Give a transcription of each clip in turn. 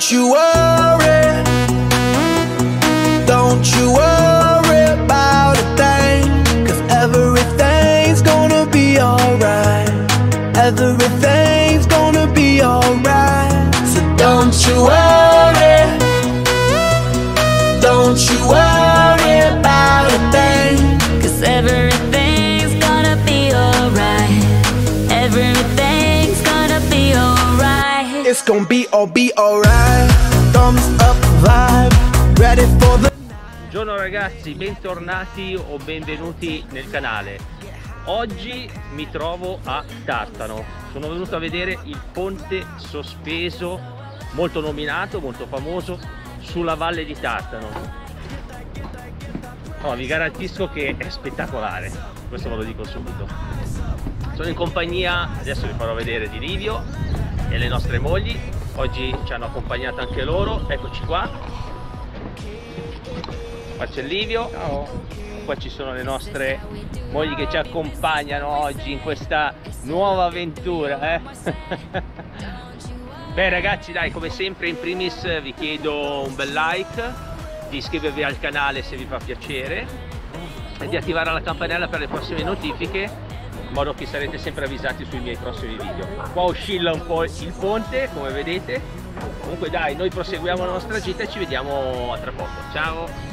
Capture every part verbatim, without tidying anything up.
Don't you worry, don't you worry about a thing, 'cause everything's gonna be alright. Everything's gonna be alright. So don't you worry, don't you worry about a thing, 'cause everything's gonna be alright. Everything's gonna be alright. It's gonna be all be alright. Thumbs up vibe, ready for the... Buongiorno ragazzi, bentornati o benvenuti nel canale. Oggi mi trovo a Tartano. Sono venuto a vedere il ponte sospeso, molto nominato, molto famoso, sulla valle di Tartano. Oh, vi garantisco che è spettacolare, questo ve lo dico subito. Sono in compagnia, adesso vi farò vedere, di Livio e le nostre mogli. Oggi ci hanno accompagnato anche loro, eccoci qua. Qua c'è Livio. Ciao. Qua ci sono le nostre mogli che ci accompagnano oggi in questa nuova avventura, eh? Beh ragazzi, dai, come sempre in primis vi chiedo un bel like, di iscrivervi al canale se vi fa piacere e di attivare la campanella per le prossime notifiche, in modo che sarete sempre avvisati sui miei prossimi video. Qua oscilla un po' il ponte, come vedete. Comunque dai, noi proseguiamo la nostra gita e ci vediamo a tra poco. Ciao!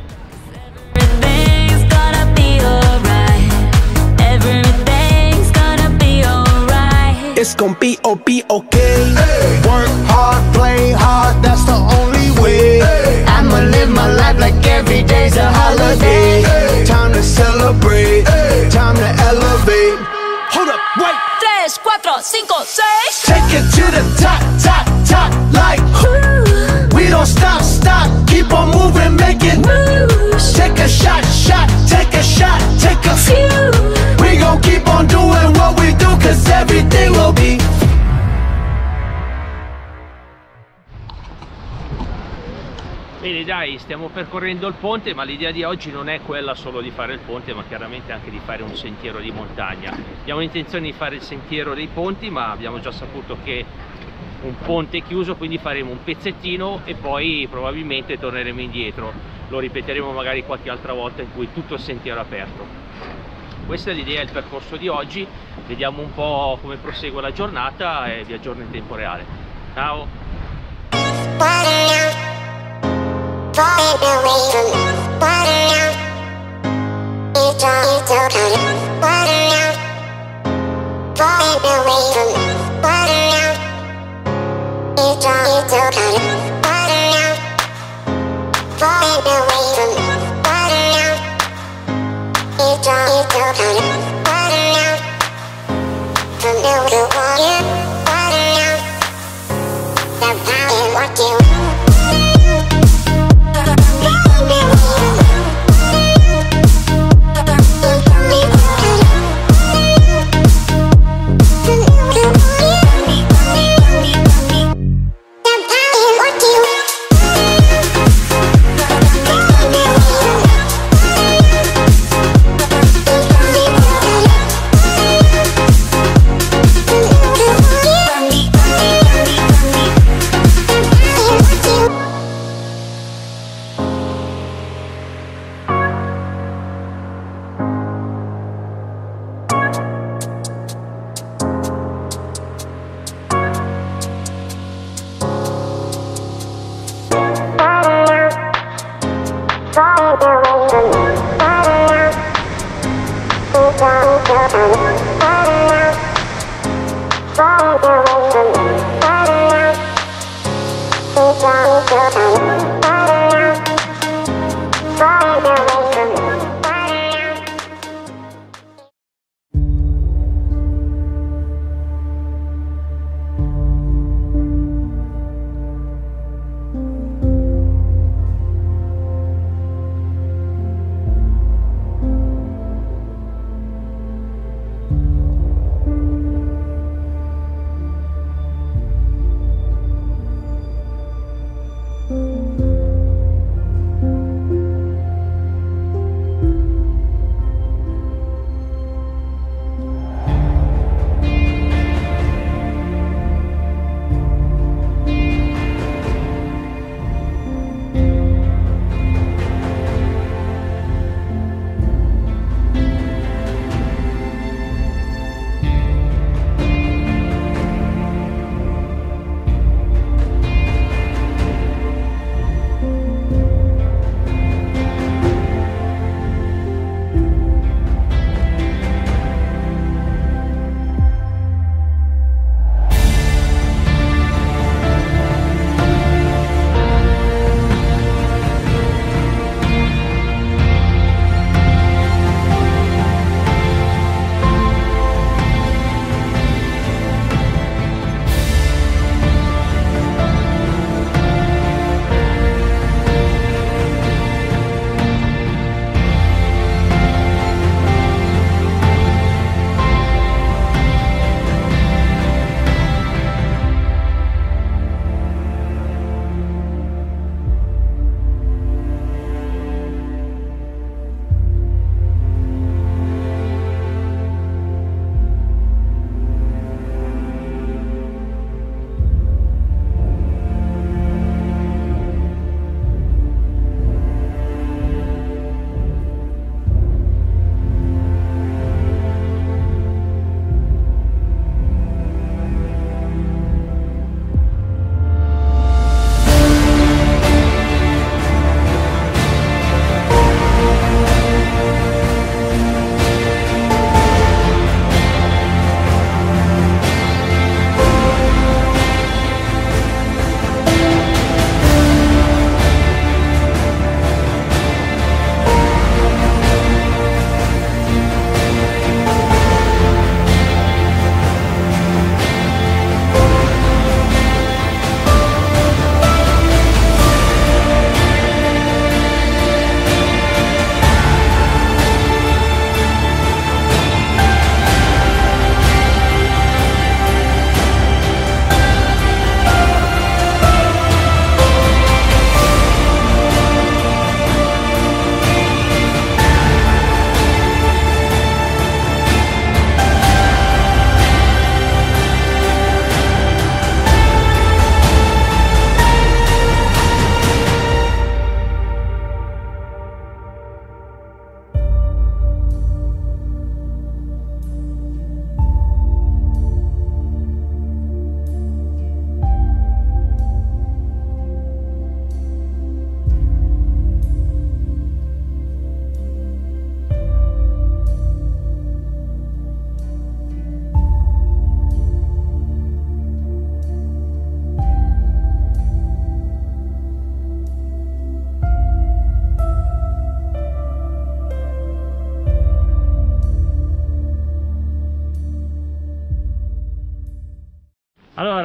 Everything's gonna be alright. It's gonna be oh be okay. Hey. Work hard, play hard, that's the only way. Hey. I'ma live my life like every day's a holiday. Hey. Time to celebrate, hey. Time to elevate. Hold up, wait. Tres, cuatro, cinco, seis. Take it to the top, top, top, like ooh. We don't stop, stop, keep on moving, make it moves. Take a shot, shot, take a shot, take a few. We gon' keep on doing what we do, 'cause everything will be. Bene dai, stiamo percorrendo il ponte, ma l'idea di oggi non è quella solo di fare il ponte, ma chiaramente anche di fare un sentiero di montagna. Abbiamo intenzione di fare il sentiero dei ponti, ma abbiamo già saputo che un ponte è chiuso, quindi faremo un pezzettino e poi probabilmente torneremo indietro. Lo ripeteremo magari qualche altra volta in cui tutto il sentiero è aperto. Questa è l'idea del percorso di oggi, vediamo un po' come prosegue la giornata e vi aggiorno in tempo reale. Ciao!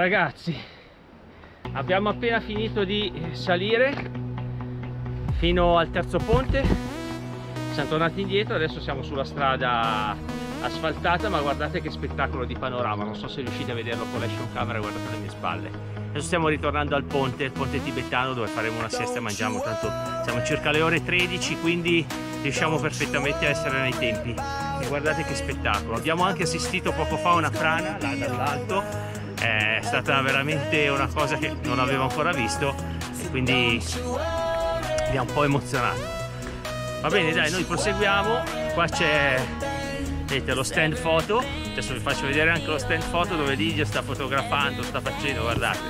ragazzi, abbiamo appena finito di salire fino al terzo ponte, siamo tornati indietro, adesso siamo sulla strada asfaltata, ma guardate che spettacolo di panorama, non so se riuscite a vederlo con l'action camera, guardate alle mie spalle. Adesso stiamo ritornando al ponte, il ponte tibetano, dove faremo una siesta e mangiamo, tanto siamo circa le ore tredici, quindi riusciamo perfettamente a essere nei tempi. E guardate che spettacolo, abbiamo anche assistito poco fa a una frana là dall'alto, è stata veramente una cosa che non avevo ancora visto, quindi mi ha un po' emozionato. Va bene, dai, noi proseguiamo. Qua c'è, vedete, lo stand foto, adesso vi faccio vedere anche lo stand foto dove Lidia sta fotografando, sta facendo, guardate.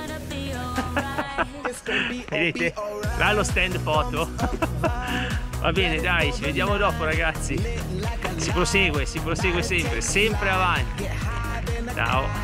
Vedete? Là lo stand foto. Va bene, dai, ci vediamo dopo, ragazzi. Si prosegue, si prosegue sempre, sempre avanti. Ciao.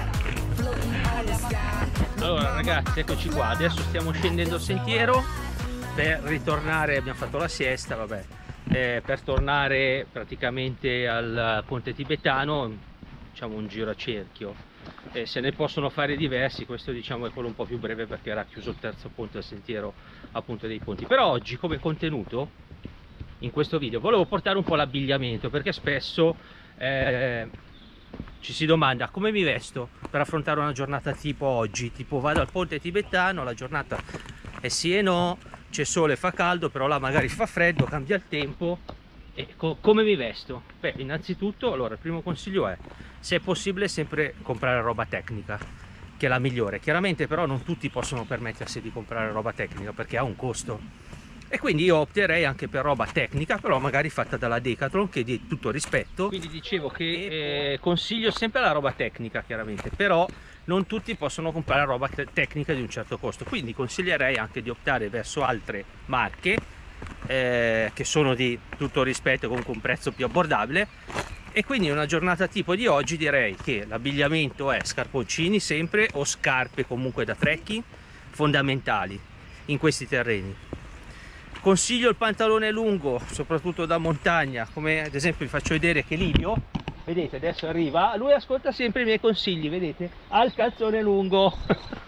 Allora ragazzi, eccoci qua, adesso stiamo scendendo il sentiero per ritornare, abbiamo fatto la siesta, vabbè, eh, per tornare praticamente al ponte tibetano, diciamo un giro a cerchio. Eh, se ne possono fare diversi, questo diciamo è quello un po' più breve perché era chiuso il terzo ponte del sentiero appunto dei ponti. Però oggi come contenuto in questo video volevo portare un po' l'abbigliamento, perché spesso eh, ci si domanda come mi vesto per affrontare una giornata tipo oggi, tipo vado al ponte tibetano, la giornata è sì e no, c'è sole, fa caldo, però là magari fa freddo, cambia il tempo. E co come mi vesto? Beh, innanzitutto, allora il primo consiglio è, se è possibile, sempre comprare roba tecnica, che è la migliore. Chiaramente però non tutti possono permettersi di comprare roba tecnica perché ha un costo, e quindi io opterei anche per roba tecnica, però magari fatta dalla Decathlon, che di tutto rispetto. Quindi dicevo che eh, consiglio sempre la roba tecnica, chiaramente, però non tutti possono comprare roba te tecnica di un certo costo, quindi consiglierei anche di optare verso altre marche eh, che sono di tutto rispetto, comunque un prezzo più abbordabile. E quindi in una giornata tipo di oggi direi che l'abbigliamento è scarponcini sempre, o scarpe comunque da trekking, fondamentali in questi terreni. Consiglio il pantalone lungo, soprattutto da montagna, come ad esempio vi faccio vedere che Livio, vedete, adesso arriva, lui ascolta sempre i miei consigli, vedete, ha il calzone lungo.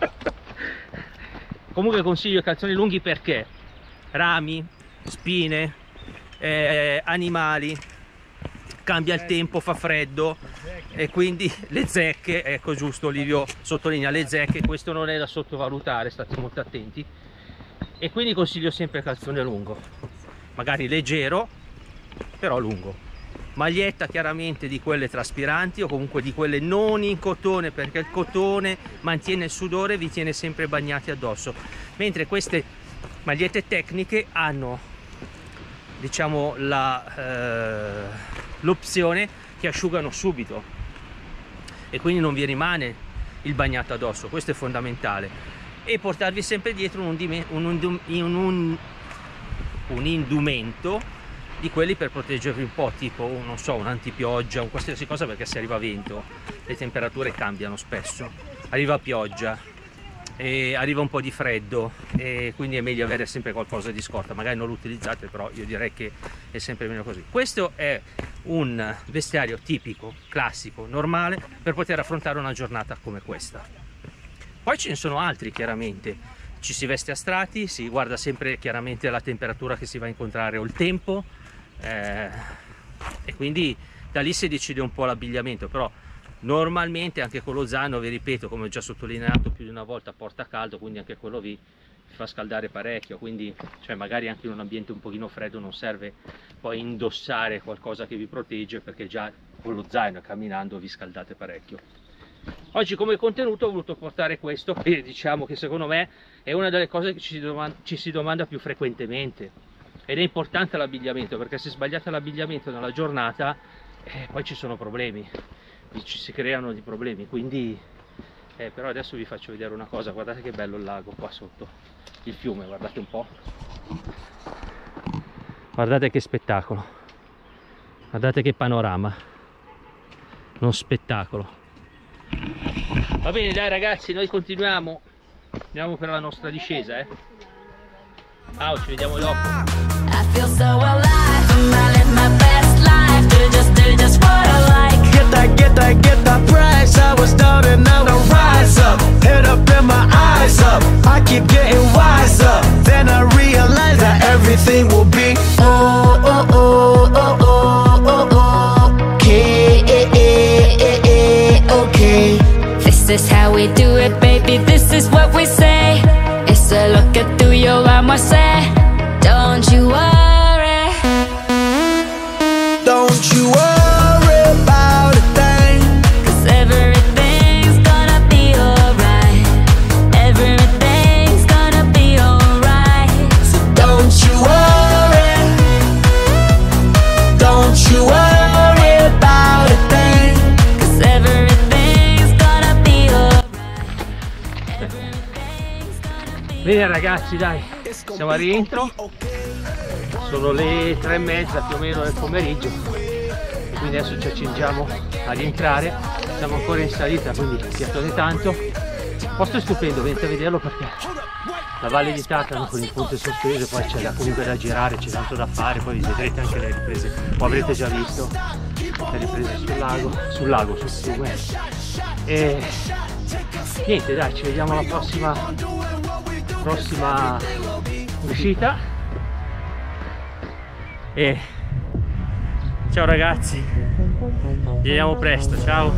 Comunque consiglio i calzoni lunghi perché rami, spine, eh, animali, cambia il tempo, fa freddo, e quindi le zecche, ecco, giusto, Livio sottolinea le zecche, questo non è da sottovalutare, state molto attenti. E quindi consiglio sempre calzone lungo, magari leggero però lungo, maglietta chiaramente di quelle traspiranti o comunque di quelle non in cotone, perché il cotone mantiene il sudore e vi tiene sempre bagnati addosso, mentre queste magliette tecniche hanno, diciamo, la, eh, l'opzione che asciugano subito e quindi non vi rimane il bagnato addosso. Questo è fondamentale. E portarvi sempre dietro un, un, un, un, un indumento di quelli per proteggervi un po', tipo, non so, un antipioggia, un qualsiasi cosa, perché se arriva vento le temperature cambiano spesso, arriva pioggia e arriva un po' di freddo, e quindi è meglio avere sempre qualcosa di scorta. Magari non lo utilizzate, però io direi che è sempre meglio così. Questo è un vestiario tipico, classico, normale per poter affrontare una giornata come questa. Poi ce ne sono altri, chiaramente, ci si veste a strati, si guarda sempre chiaramente la temperatura che si va a incontrare o il tempo, eh, e quindi da lì si decide un po' l'abbigliamento. Però normalmente anche con lo zaino, vi ripeto, come ho già sottolineato più di una volta, porta caldo, quindi anche quello vi fa scaldare parecchio, quindi cioè magari anche in un ambiente un pochino freddo non serve poi indossare qualcosa che vi protegge, perché già con lo zaino camminando vi scaldate parecchio. Oggi come contenuto ho voluto portare questo, e diciamo che secondo me è una delle cose che ci si domanda, ci si domanda più frequentemente, ed è importante l'abbigliamento, perché se sbagliate l'abbigliamento nella giornata eh, poi ci sono problemi, ci si creano dei problemi. Quindi eh, però adesso vi faccio vedere una cosa, guardate che bello il lago qua sotto, il fiume, guardate un po', guardate che spettacolo, guardate che panorama, uno spettacolo. Va bene, dai ragazzi, noi continuiamo, andiamo per la nostra discesa, eh. Ciao, ci vediamo dopo. I feel so alive, I'm living my best life, do just, do just what I like. get that, get that, get that price. I was down and now I rise up. Head up and my eyes up. I keep getting wiser. Then I realize that everything will be oh, oh, oh, oh, oh, oh, okay, okay. This is how we do it, baby, this is what we say. It's a look at through your arm, I say. Don't you worry. Don't you worry about a thing. Cause everything's gonna be alright. Everything's gonna be alright. So don't you worry. Don't you worry about a thing. Cause everything's gonna be alright. Everything's gonna be Bene ragazzi, dai, siamo a rientro. Sono le tre e mezza più o meno del pomeriggio, quindi adesso ci accingiamo a rientrare. Siamo ancora in salita, quindi piattone tanto. Posto stupendo, venite a vederlo perché la Valle di Tatrano con il ponte sospeso, poi c'è da, comunque da girare, c'è tanto da fare, poi vedrete anche le riprese, o avrete già visto le riprese sul lago, sul lago, sul fiume. E niente, dai, ci vediamo alla prossima prossima uscita. E ciao ragazzi, ci vediamo presto, ciao.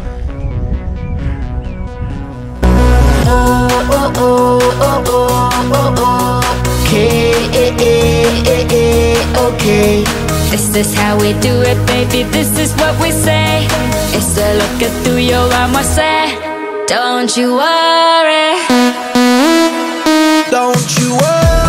Oh, oh, oh, oh, oh, oh, okay, okay. This is how we do it, baby, this is what we say. It's a look at through your arm, I say. Don't you worry. Don't you worry.